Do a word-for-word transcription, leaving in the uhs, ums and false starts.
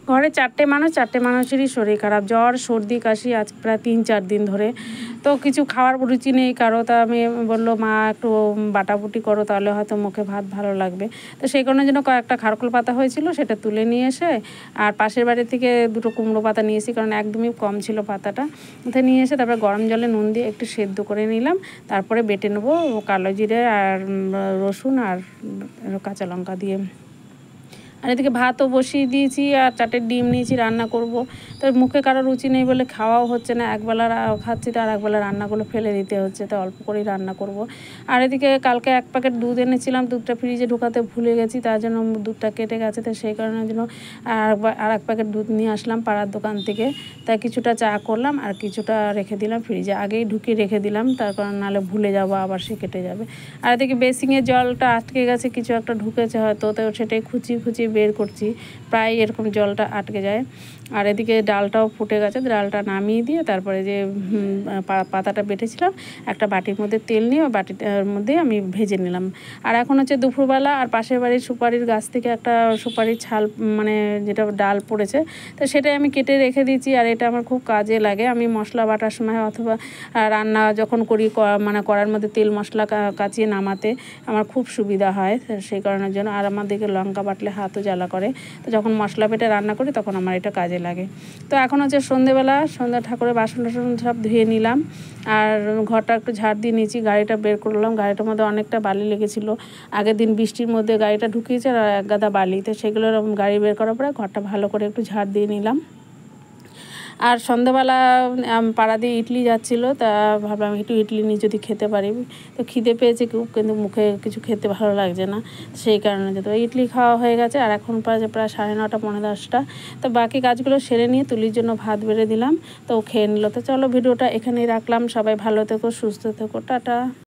ঘরে চারটে মানুষ, চারটে মানুষেরই শরীর খারাপ, জ্বর সর্দি কাশি আজ প্রায় তিন চার দিন ধরে। তো কিছু খাওয়ার রুচি নেই কারো। তা আমি বললো মা একটু বাটাবুটি করো, তাহলে হয়তো মুখে ভাত ভালো লাগবে। তো সেই কারণের জন্য কয়েকটা খারকোল পাতা হয়েছিল, সেটা তুলে নিয়ে এসে আর পাশের বাড়ি থেকে দুটো কুমড়ো পাতা নিয়েছি, কারণ একদমই কম ছিল পাতাটা। ওটা নিয়ে এসে তারপরে গরম জলে নুন দিয়ে একটু সেদ্ধ করে নিলাম। তারপরে বেটে নেবো কালো জিরে আর রসুন আর কাঁচা লঙ্কা দিয়ে। আর এদিকে ভাতও বসিয়ে দিয়েছি আর চারটে ডিম নিয়েছি, রান্না করব। তো মুখে কারো রুচি নেই বলে খাওয়াও হচ্ছে না, একবেলা খাচ্ছি তো আর একবেলা রান্নাগুলো ফেলে দিতে হচ্ছে, তো অল্প করেই রান্না করব। আর এদিকে কালকে এক প্যাকেট দুধ এনেছিলাম, দুধটা ফ্রিজে ঢোকাতে ভুলে গেছি, তার জন্য দুধটা কেটে গেছে। তো সেই কারণের জন্য আর আর এক প্যাকেট দুধ নিয়ে আসলাম পাড়ার দোকান থেকে। তাই কিছুটা চা করলাম আর কিছুটা রেখে দিলাম ফ্রিজে, আগেই ঢুকিয়ে রেখে দিলাম, তার কারণ নাহলে ভুলে যাবো আবার সে কেটে যাবে। আর এদিকে বেসিংয়ের জলটা আটকে গেছে, কিছু একটা ঢুকেছে হয়তো, তো সেটাই খুঁচিয়ে খুঁচিয়ে বের করছি, প্রায় এরকম জলটা আটকে যায়। আর এদিকে ডালটাও ফুটে গেছে, ডালটা নামিয়ে দিয়ে তারপরে যে পাতাটা বেটেছিলাম একটা বাটির মধ্যে তেল নিয়ে ওই বাটিটার মধ্যে আমি ভেজে নিলাম। আর এখন হচ্ছে দুপুরবেলা, আর পাশের বাড়ির সুপারির গাছ থেকে একটা সুপারির ছাল মানে যেটা ডাল পড়েছে, তো সেটাই আমি কেটে রেখে দিয়েছি। আর এটা আমার খুব কাজে লাগে, আমি মশলা বাটার সময় অথবা রান্না যখন করি মানে কড়ার মধ্যে তেল মশলা কাচিয়ে নামাতে আমার খুব সুবিধা হয়, সেই কারণের জন্য। আর আমার দিকে লঙ্কা বাটলে হাতও জ্বালা করে, তো যখন মশলা বেটে রান্না করি তখন আমার এটা কাজে লাগে। তো এখন হচ্ছে সন্ধেবেলা, সন্ধ্যা ঠাকুরের বাসন টাসন সব ধুয়ে নিলাম আর ঘরটা একটু ঝাড় দিয়ে নিয়েছি, গাড়িটা বের করলাম। গাড়িটার মধ্যে অনেকটা বালি লেগেছিলো, আগের দিন বৃষ্টির মধ্যে গাড়িটা ঢুকিয়েছে আর এক গাদা বালি, তো সেগুলো গাড়ি বের করার পরে ঘরটা ভালো করে একটু ঝাড় দিয়ে নিলাম। আর সন্ধ্যাবেলা পাড়া দিয়ে ইডলি যাচ্ছিলো, তা ভাবলাম একটু ইডলি নিয়ে যদি খেতে পারি, তো খিদে পেয়েছে খুব, কিন্তু মুখে কিছু খেতে ভালো লাগছে না, সেই কারণে তো ইডলি খাওয়া হয়ে গেছে। আর এখন প্রায় প্রায় সাড়ে নটা পৌনে দশটা, তো বাকি কাজগুলো সেরে নিয়ে তুলির জন্য ভাত বেড়ে দিলাম, তো খেয়ে নিল। তো চলো ভিডিওটা এখানেই রাখলাম, সবাই ভালো থেকো, সুস্থ থেকো, টাটা।